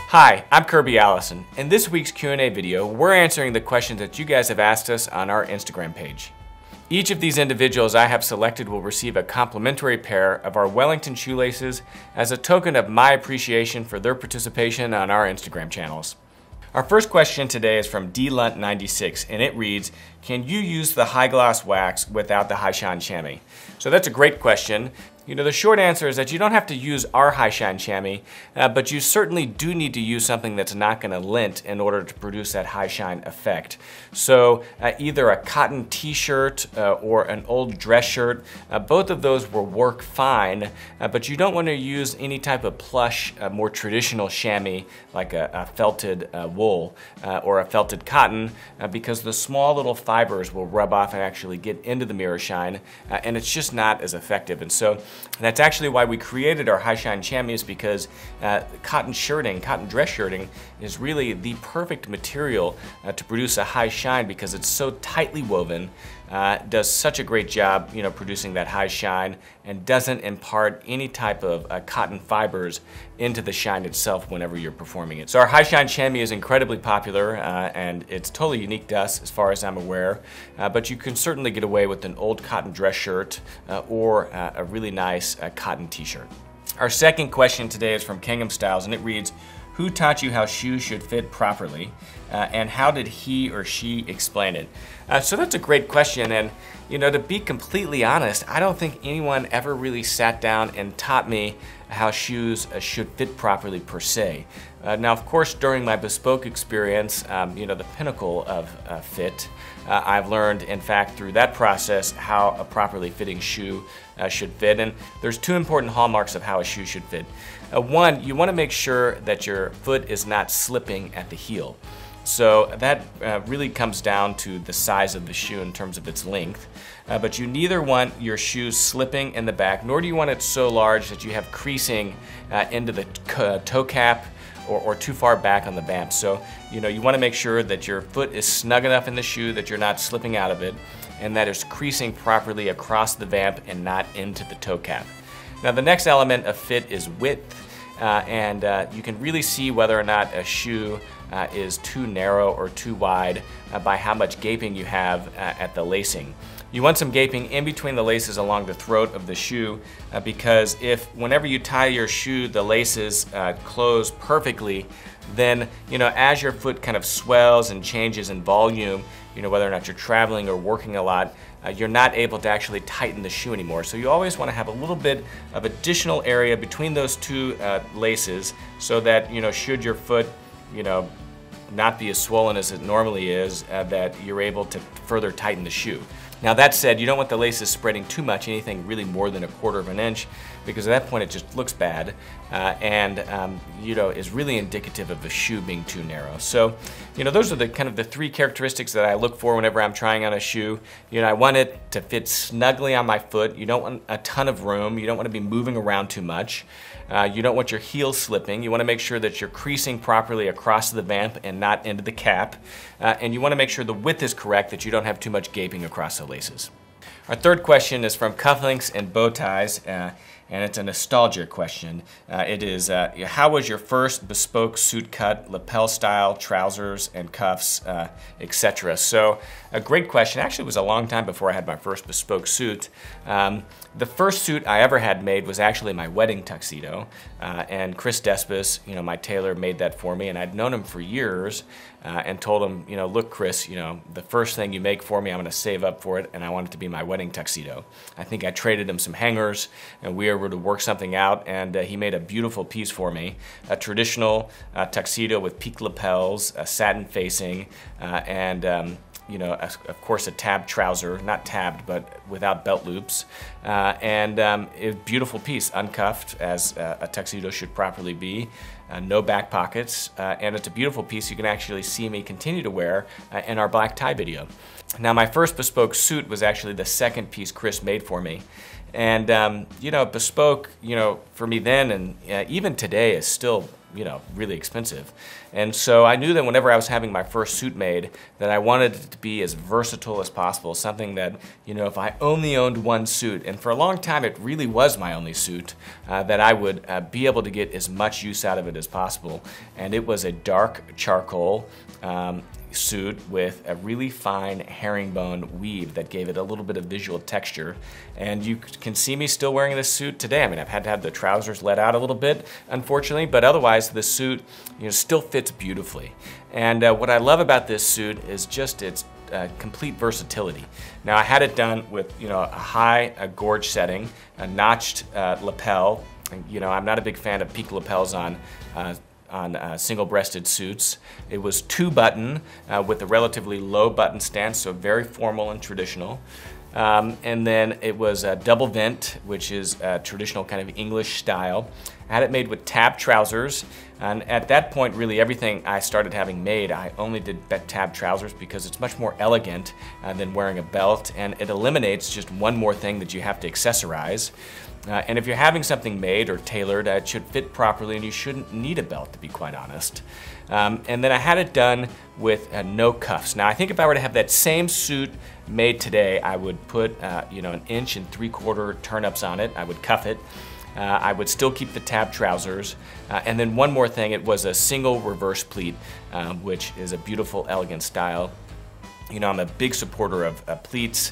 Hi, I'm Kirby Allison. In this week's Q&A video, we're answering the questions that you guys have asked us on our Instagram page. Each of these individuals I have selected will receive a complimentary pair of our Wellington shoelaces as a token of my appreciation for their participation on our Instagram channels. Our first question today is from dlunt96, and it reads, can you use the high gloss wax without the high shine chamois? So that's a great question. The short answer is that you don't have to use our high shine chamois, but you certainly do need to use something that's not going to lint in order to produce that high shine effect. So either a cotton t-shirt or an old dress shirt, both of those will work fine, but you don't want to use any type of plush, more traditional chamois like a felted wool or a felted cotton because the small little fibers will rub off and actually get into the mirror shine, and it's just not as effective. And so that's actually why we created our high shine chamois, because cotton dress shirting is really the perfect material to produce a high shine because it's so tightly woven, does such a great job producing that high shine, and doesn't impart any type of cotton fibers into the shine itself whenever you're performing it. So our high shine chamois is incredibly popular and it's totally unique to us as far as I'm aware, but you can certainly get away with an old cotton dress shirt or a really nice cotton t-shirt. Our second question today is from Kingham Styles, and it reads, who taught you how shoes should fit properly, and how did he or she explain it? So that's a great question, and to be completely honest, I don't think anyone ever really sat down and taught me how shoes should fit properly per se. Now, of course, during my bespoke experience, the pinnacle of fit, I've learned, in fact, through that process, how a properly fitting shoe should fit. And there's two important hallmarks of how a shoe should fit. One, you want to make sure that your foot is not slipping at the heel. So that really comes down to the size of the shoe in terms of its length. But you neither want your shoes slipping in the back, nor do you want it so large that you have creasing into the toe cap or too far back on the vamp. So you want to make sure that your foot is snug enough in the shoe that you're not slipping out of it, and that it's creasing properly across the vamp and not into the toe cap. Now the next element of fit is width, and you can really see whether or not a shoe is too narrow or too wide by how much gaping you have at the lacing. You want some gaping in between the laces along the throat of the shoe because whenever you tie your shoe, the laces close perfectly, then as your foot kind of swells and changes in volume, whether or not you're traveling or working a lot, you're not able to actually tighten the shoe anymore. So you always want to have a little bit of additional area between those two laces so that should your foot not be as swollen as it normally is, that you're able to further tighten the shoe. Now that said, you don't want the laces spreading too much, anything really more than 1/4 of an inch, because at that point it just looks bad and is really indicative of the shoe being too narrow. So those are the kind of the three characteristics that I look for whenever I'm trying on a shoe. I want it to fit snugly on my foot. You don't want a ton of room. You don't want to be moving around too much. You don't want your heel slipping. You want to make sure that you're creasing properly across the vamp and not into the cap. And you want to make sure the width is correct, that you don't have too much gaping across the laces. Our third question is from Cufflinks and Bow Ties, and it's a nostalgia question. It is, how was your first bespoke suit cut, lapel style, trousers and cuffs, etc.? So a great question. Actually, it was a long time before I had my first bespoke suit. The first suit I ever had made was actually my wedding tuxedo, and Chris Despis, my tailor, made that for me, and I'd known him for years and told him, look, Chris, the first thing you make for me, I'm going to save up for it, and I want it to be my wedding tuxedo. I think I traded him some hangers, and we were able to work something out, and he made a beautiful piece for me, a traditional tuxedo with peaked lapels, satin facing, and of course a tabbed trouser, not tabbed, but without belt loops, and a beautiful piece, uncuffed as a tuxedo should properly be, no back pockets, and it's a beautiful piece you can actually see me continue to wear in our black tie video. Now my first bespoke suit was actually the second piece Chris made for me. And bespoke, for me then and even today is still really expensive. And so I knew that whenever I was having my first suit made, that I wanted it to be as versatile as possible, something that, if I only owned one suit, and for a long time it really was my only suit, that I would be able to get as much use out of it as possible. And it was a dark charcoal suit with a really fine herringbone weave that gave it a little bit of visual texture. And you can see me still wearing this suit today. I mean, I've had to have the trousers let out a little bit, unfortunately, but otherwise the suit still fits beautifully. And what I love about this suit is just its complete versatility. Now, I had it done with a high gorge setting, a notched lapel. And, I'm not a big fan of peak lapels on single-breasted suits. It was 2-button with a relatively low button stance, so very formal and traditional. And then it was a double vent, which is a traditional kind of English style. I had it made with tab trousers, and at that point, really everything I started having made, I only did tab trousers because it's much more elegant than wearing a belt, and it eliminates just one more thing that you have to accessorize. And if you're having something made or tailored, it should fit properly and you shouldn't need a belt, to be quite honest. And then I had it done with no cuffs. Now, I think if I were to have that same suit made today, I would put an 1 3/4 turn-ups on it. I would cuff it. I would still keep the tab trousers. And then one more thing, it was a single reverse pleat, which is a beautiful, elegant style. I'm a big supporter of pleats.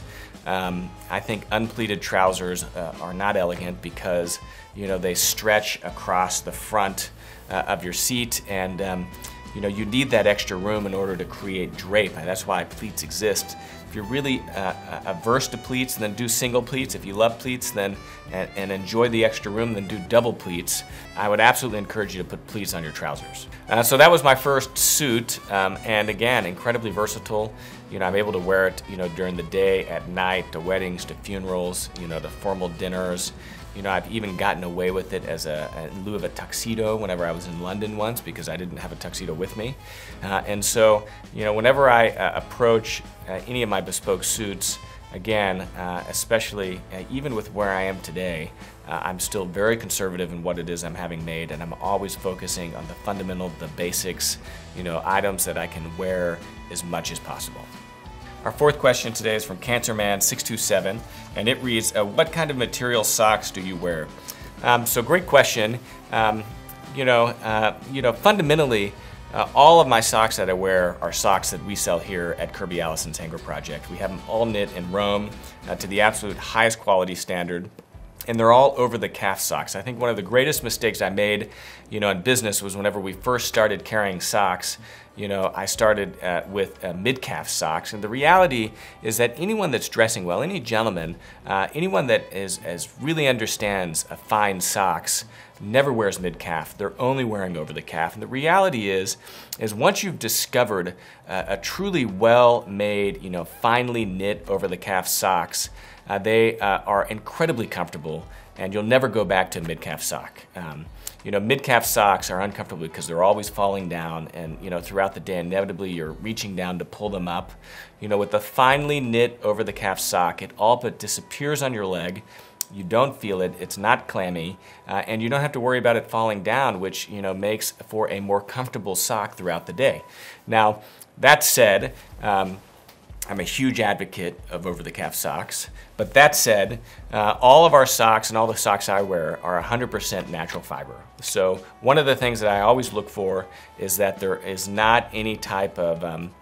I think unpleated trousers are not elegant because they stretch across the front of your seat, and you need that extra room in order to create drape. And that's why pleats exist. If you're really averse to pleats, then do single pleats. If you love pleats, then and enjoy the extra room, then do double pleats. I would absolutely encourage you to put pleats on your trousers. So that was my first suit, and again, incredibly versatile. I'm able to wear it, during the day, at night, to weddings, to funerals, to formal dinners. I've even gotten away with it as in lieu of a tuxedo whenever I was in London once because I didn't have a tuxedo with me. And so, whenever I approach any of my bespoke suits, again, especially even with where I am today, I'm still very conservative in what it is I'm having made, and I'm always focusing on the fundamental, the basics, items that I can wear as much as possible. Our fourth question today is from CancerMan627, and it reads, what kind of material socks do you wear? So great question. Fundamentally, all of my socks that I wear are socks that we sell here at Kirby Allison's Hanger Project. We have them all knit in Rome to the absolute highest quality standard. And they're all over the calf socks. I think one of the greatest mistakes I made, in business was whenever we first started carrying socks, I started with mid-calf socks. And the reality is that anyone that's dressing well, any gentleman, anyone that really understands fine socks, never wears mid-calf. They're only wearing over the calf. And the reality is once you've discovered a truly well-made, finely knit over the calf socks, they are incredibly comfortable, and you'll never go back to a mid-calf sock. Mid-calf socks are uncomfortable because they're always falling down, and throughout the day, inevitably you're reaching down to pull them up. With the finely knit over the calf sock, it all but disappears on your leg. You don't feel it, it's not clammy, and you don't have to worry about it falling down, which makes for a more comfortable sock throughout the day. Now, that said, I'm a huge advocate of over-the-calf socks, but that said, all of our socks and all the socks I wear are 100% natural fiber. So one of the things that I always look for is that there is not any type of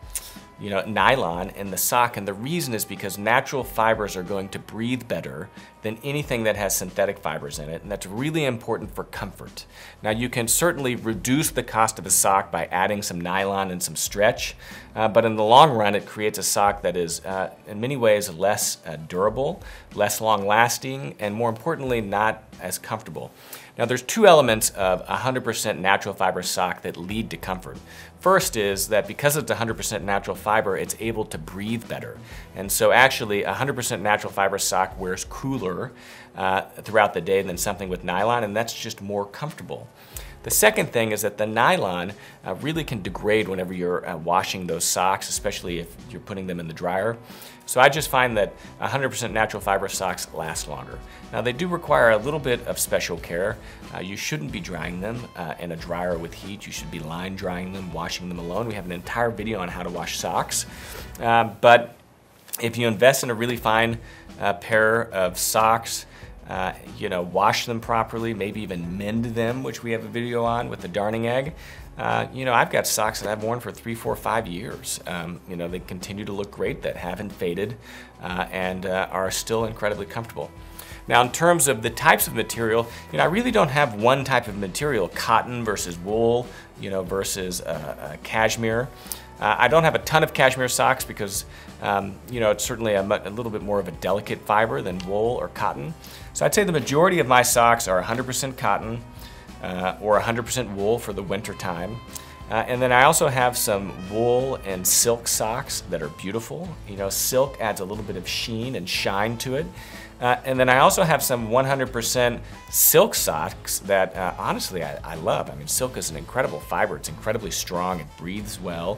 nylon in the sock, and the reason is because natural fibers are going to breathe better than anything that has synthetic fibers in it, and that's really important for comfort. Now, you can certainly reduce the cost of a sock by adding some nylon and some stretch, but in the long run, it creates a sock that is in many ways less durable, less long-lasting, and more importantly, not as comfortable. Now, there's two elements of 100% natural fiber sock that lead to comfort. First is that because it's 100% natural fiber, it's able to breathe better. And so actually, 100% natural fiber sock wears cooler throughout the day than something with nylon, and that's just more comfortable. The second thing is that the nylon really can degrade whenever you're washing those socks, especially if you're putting them in the dryer. So I just find that 100% natural fiber socks last longer. Now they do require a little bit of special care. You shouldn't be drying them in a dryer with heat. You should be line drying them, washing them alone. We have an entire video on how to wash socks. But if you invest in a really fine pair of socks, you know, wash them properly, maybe even mend them, which we have a video on with the darning egg. You know, I've got socks that I've worn for 3, 4, 5 years. You know, they continue to look great, that haven't faded, and are still incredibly comfortable. Now, in terms of the types of material, you know, I really don't have one type of material, cotton versus wool, you know, versus cashmere. I don't have a ton of cashmere socks because, you know, it's certainly a little bit more of a delicate fiber than wool or cotton. So I'd say the majority of my socks are 100% cotton or 100% wool for the winter time. And then I also have some wool and silk socks that are beautiful. You know, silk adds a little bit of sheen and shine to it. And then I also have some 100% silk socks that honestly I love. I mean, silk is an incredible fiber. It's incredibly strong. It breathes well.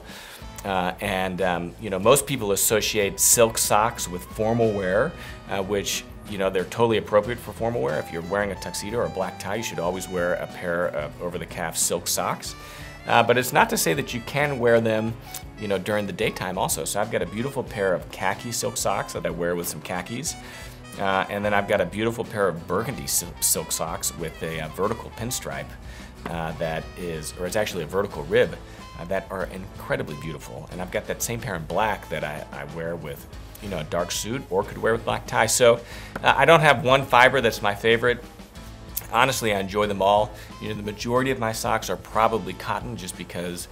You know, most people associate silk socks with formal wear, which, you know, they're totally appropriate for formal wear. If you're wearing a tuxedo or a black tie, you should always wear a pair of over-the-calf silk socks. But it's not to say that you can wear them, you know, during the daytime also. So I've got a beautiful pair of khaki silk socks that I wear with some khakis. And then I've got a beautiful pair of burgundy silk socks with a vertical pinstripe that is, or it's actually a vertical rib, that are incredibly beautiful. And I've got that same pair in black that I wear with, you know, a dark suit or could wear with black tie. So I don't have one fiber that's my favorite. Honestly, I enjoy them all. You know, the majority of my socks are probably cotton just because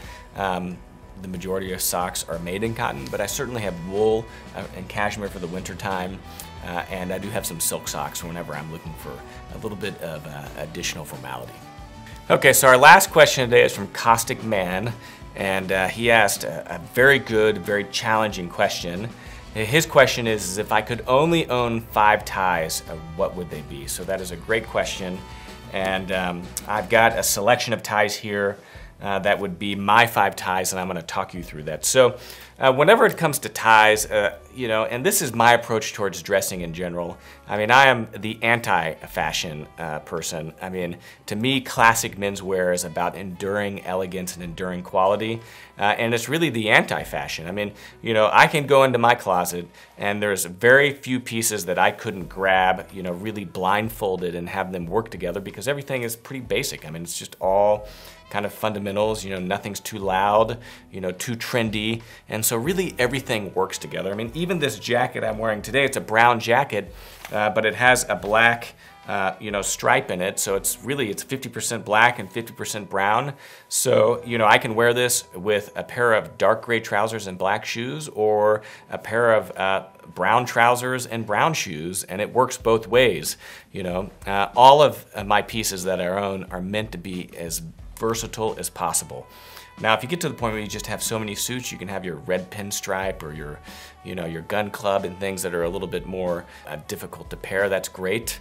the majority of socks are made in cotton, but I certainly have wool and cashmere for the winter time. And I do have some silk socks whenever I'm looking for a little bit of additional formality. Okay, so our last question today is from Caustic Man, and he asked a very good, very challenging question. His question is if I could only own 5 ties, what would they be? So that is a great question, and I've got a selection of ties here that would be my 5 ties, and I'm going to talk you through that. So whenever it comes to ties, you know, and this is my approach towards dressing in general. I mean, I am the anti-fashion person. I mean, to me, classic menswear is about enduring elegance and enduring quality, and it's really the anti-fashion. I mean, you know, I can go into my closet, and there's very few pieces that I couldn't grab, you know, really blindfolded and have them work together because everything is pretty basic. I mean, it's just all kind of fundamentals, you know, nothing's too loud, you know, too trendy, and so really everything works together. I mean, even this jacket I'm wearing today, it's a brown jacket, but it has a black, you know, stripe in it, so it's 50% black and 50% brown. So, you know, I can wear this with a pair of dark gray trousers and black shoes, or a pair of brown trousers and brown shoes, and it works both ways. You know, all of my pieces that I own are meant to be as versatile as possible. Now, if you get to the point where you just have so many suits, you can have your red pinstripe or your, you know, your gun club and things that are a little bit more difficult to pair. That's great,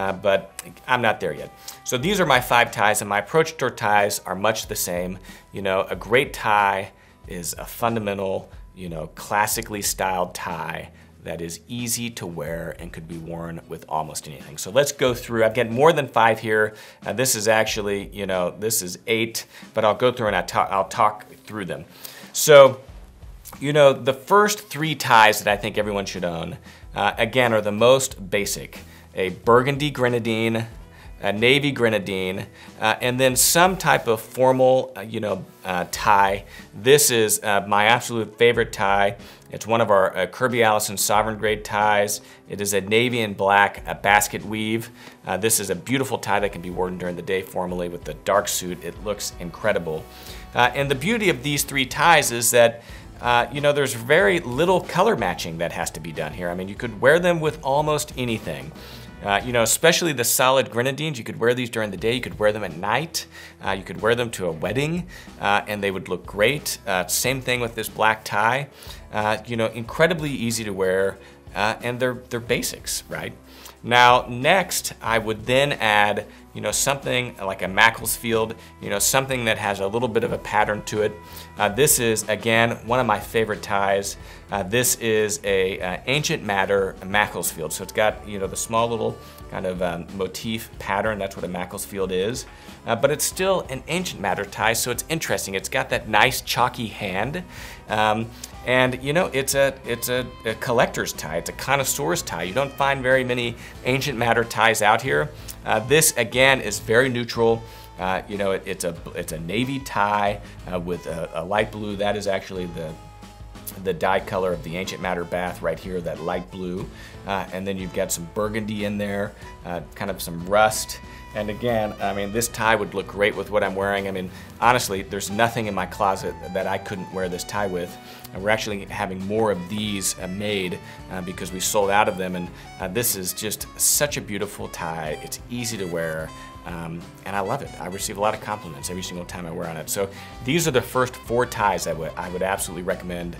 but I'm not there yet. So these are my 5 ties, and my approach toward ties are much the same. You know, a great tie is a fundamental, you know, classically styled tie that is easy to wear and could be worn with almost anything. So let's go through. I've got more than 5 here. This is actually, you know, this is 8, but I'll go through and I'll talk through them. So, you know, the first 3 ties that I think everyone should own, again, are the most basic. A burgundy grenadine, a navy grenadine, and then some type of formal, you know, tie. This is my absolute favorite tie. It's one of our Kirby Allison Sovereign Grade ties. It is a navy and black basket weave. This is a beautiful tie that can be worn during the day formally with the dark suit. It looks incredible. And the beauty of these 3 ties is that you know, there's very little color matching that has to be done here. I mean, you could wear them with almost anything. You know, especially the solid grenadines, you could wear these during the day, you could wear them at night, you could wear them to a wedding, and they would look great. Same thing with this black tie. You know, incredibly easy to wear, and they're basics, right? Now, next, I would then add, something like a Macclesfield, something that has a little bit of a pattern to it. This is, again, one of my favorite ties. This is a Ancient Matter Macclesfield. So it's got, the small little kind of motif pattern. That's what a Macclesfield is. But it's still an Ancient Matter tie, so it's interesting. It's got that nice chalky hand. And it's a collector's tie. It's a connoisseur's tie. You don't find very many Ancient Matter ties out here. This again is very neutral. It's a navy tie with a light blue. That is actually the dye color of the Ancient Matter bath right here, that light blue. And then you've got some burgundy in there, kind of some rust. And again, this tie would look great with what I'm wearing. Honestly, there's nothing in my closet that I couldn't wear this tie with. And we're actually having more of these made because we sold out of them. And this is just such a beautiful tie. It's easy to wear. And I love it. I receive a lot of compliments every single time I wear on it. So these are the first 4 ties I would absolutely recommend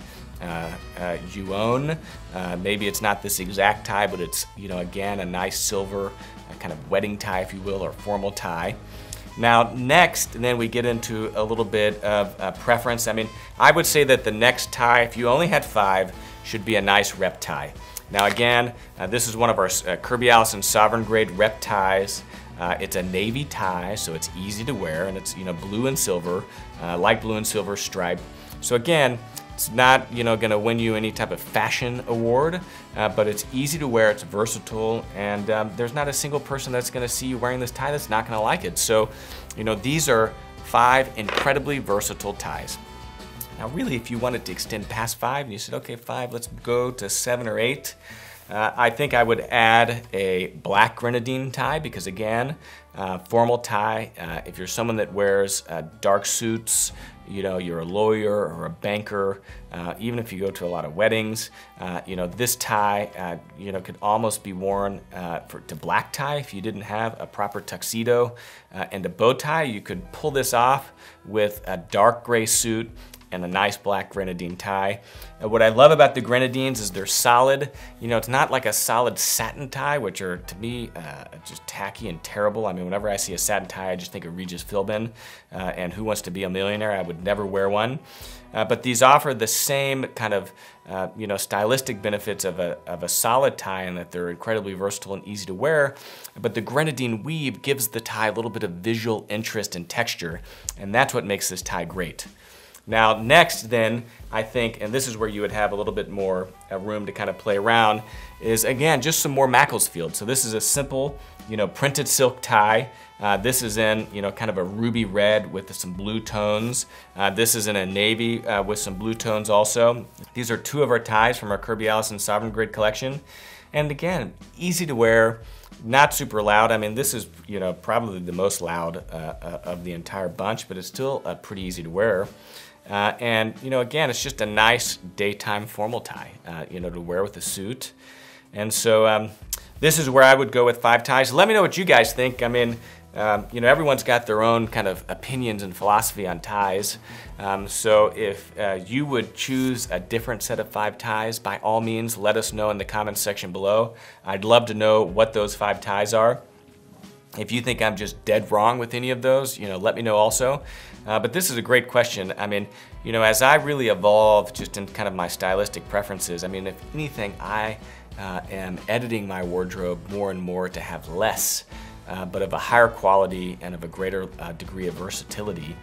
you own. Maybe it's not this exact tie, but it's, again, a nice silver kind of wedding tie, if you will, or formal tie. Now, next, then we get into a little bit of preference. I would say that the next tie, if you only had 5, should be a nice rep tie. Now, again, this is one of our Kirby Allison Sovereign Grade rep ties. It's a navy tie, so it's easy to wear, and it's blue and silver, light blue and silver stripe. So again, it's not gonna win you any type of fashion award, but it's easy to wear, it's versatile, and there's not a single person that's gonna see you wearing this tie that's not gonna like it. So these are 5 incredibly versatile ties. Now really, if you wanted to extend past 5 and you said, okay, 5, let's go to 7 or 8, I think I would add a black grenadine tie because again, formal tie, if you're someone that wears dark suits, you're a lawyer or a banker, even if you go to a lot of weddings, this tie, could almost be worn to black tie if you didn't have a proper tuxedo and a bow tie. You could pull this off with a dark gray suit and a nice black grenadine tie. What I love about the grenadines is they're solid. It's not like a solid satin tie, which are, to me, just tacky and terrible. Whenever I see a satin tie, I just think of Regis Philbin and Who Wants to Be a Millionaire. I would never wear one. But these offer the same kind of, stylistic benefits of a solid tie in that they're incredibly versatile and easy to wear. But the grenadine weave gives the tie a little bit of visual interest and texture, and that's what makes this tie great. Now next then, I think, and this is where you would have a little bit more room to kind of play around, is again, just some more Macclesfield. So this is a simple, printed silk tie. This is in, kind of a ruby red with some blue tones. This is in a navy with some blue tones also. These are 2 of our ties from our Kirby Allison Sovereign Grade collection. And again, easy to wear, not super loud. This is, probably the most loud of the entire bunch, but it's still pretty easy to wear. And again, it's just a nice daytime formal tie, to wear with a suit. And so this is where I would go with 5 ties. Let me know what you guys think. Everyone's got their own kind of opinions and philosophy on ties. So if you would choose a different set of 5 ties, by all means, let us know in the comments section below. I'd love to know what those 5 ties are. If you think I'm just dead wrong with any of those, let me know also. But this is a great question. As I really evolve just in kind of my stylistic preferences, if anything, I am editing my wardrobe more and more to have less, but of a higher quality and of a greater degree of versatility.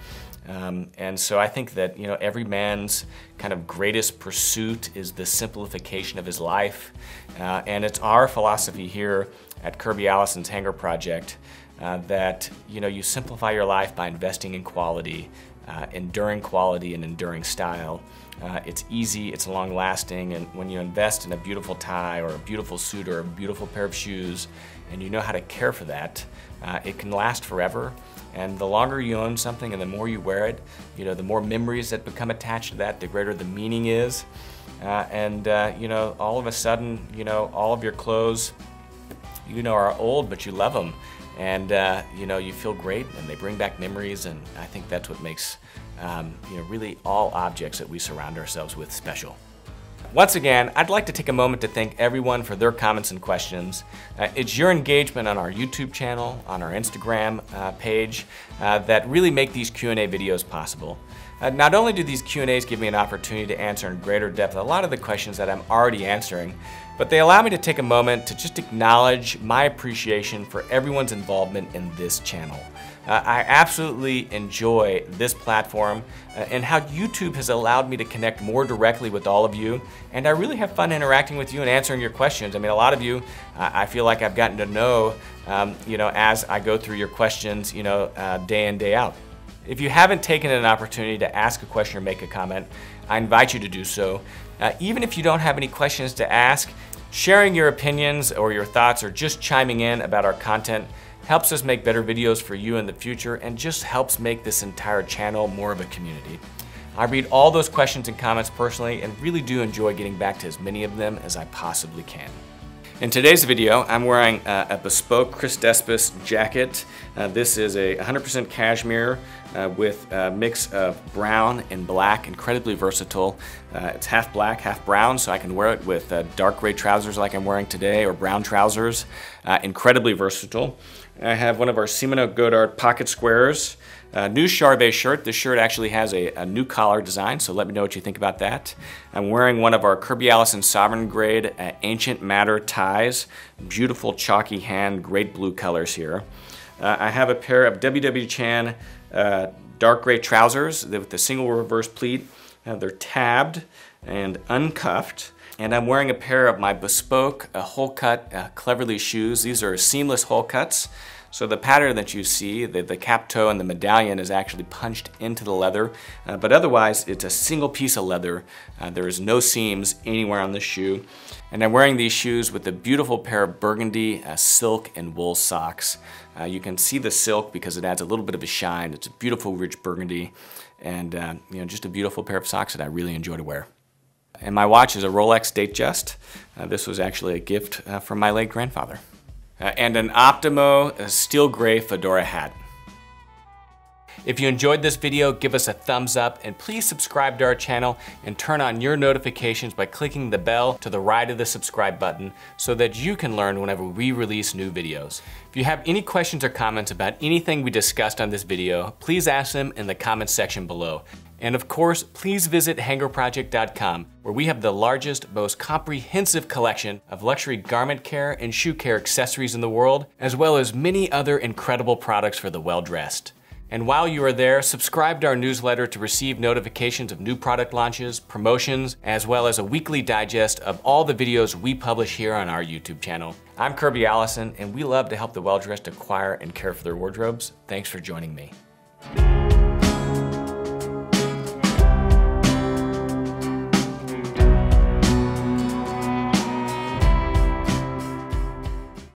And so I think that every man's kind of greatest pursuit is the simplification of his life. And it's our philosophy here at Kirby Allison's Hanger Project that you simplify your life by investing in quality, enduring quality and enduring style. It's easy, it's long lasting, and when you invest in a beautiful tie or a beautiful suit or a beautiful pair of shoes and you know how to care for that, it can last forever. And the longer you own something and the more you wear it, the more memories that become attached to that, the greater the meaning is. All of a sudden, all of your clothes, are old, but you love them. And, you feel great and they bring back memories. And I think that's what makes, really all objects that we surround ourselves with special. Once again, I'd like to take a moment to thank everyone for their comments and questions. It's your engagement on our YouTube channel, on our Instagram page, that really make these Q&A videos possible. Not only do these Q&As give me an opportunity to answer in greater depth a lot of the questions that I'm already answering, but they allow me to take a moment to just acknowledge my appreciation for everyone's involvement in this channel. I absolutely enjoy this platform and how YouTube has allowed me to connect more directly with all of you, and I really have fun interacting with you and answering your questions. I mean, a lot of you, I feel like I've gotten to know, as I go through your questions, day in, day out. If you haven't taken an opportunity to ask a question or make a comment, I invite you to do so. Even if you don't have any questions to ask, sharing your opinions or your thoughts or just chiming in about our content helps us make better videos for you in the future and just helps make this entire channel more of a community. I read all those questions and comments personally and really do enjoy getting back to as many of them as I possibly can. In today's video, I'm wearing a bespoke Chris Despis jacket. This is a 100% cashmere with a mix of brown and black, incredibly versatile. It's half black, half brown, so I can wear it with dark gray trousers like I'm wearing today, or brown trousers. Incredibly versatile. I have one of our Simone Godard pocket squares. New Charvet shirt. This shirt actually has a new collar design, so let me know what you think about that. I'm wearing one of our Kirby Allison Sovereign Grade Ancient Matter ties. Beautiful chalky hand, great blue colors here. I have a pair of WW Chan dark gray trousers with the single reverse pleat. They're tabbed and uncuffed. And I'm wearing a pair of my bespoke hole cut Cleverly shoes. These are seamless hole cuts. So the pattern that you see, the cap toe and the medallion is actually punched into the leather, but otherwise it's a single piece of leather. There is no seams anywhere on the shoe. And I'm wearing these shoes with a beautiful pair of burgundy silk and wool socks. You can see the silk because it adds a little bit of a shine. It's a beautiful rich burgundy and just a beautiful pair of socks that I really enjoy to wear. And my watch is a Rolex Datejust. This was actually a gift from my late grandfather. And an Optimo steel gray fedora hat. If you enjoyed this video, give us a thumbs up and please subscribe to our channel and turn on your notifications by clicking the bell to the right of the subscribe button so that you can learn whenever we release new videos. If you have any questions or comments about anything we discussed on this video, please ask them in the comments section below. And of course, please visit hangerproject.com, where we have the largest, most comprehensive collection of luxury garment care and shoe care accessories in the world, as well as many other incredible products for the well-dressed. And while you are there, subscribe to our newsletter to receive notifications of new product launches, promotions, as well as a weekly digest of all the videos we publish here on our YouTube channel. I'm Kirby Allison, and we love to help the well-dressed acquire and care for their wardrobes. Thanks for joining me.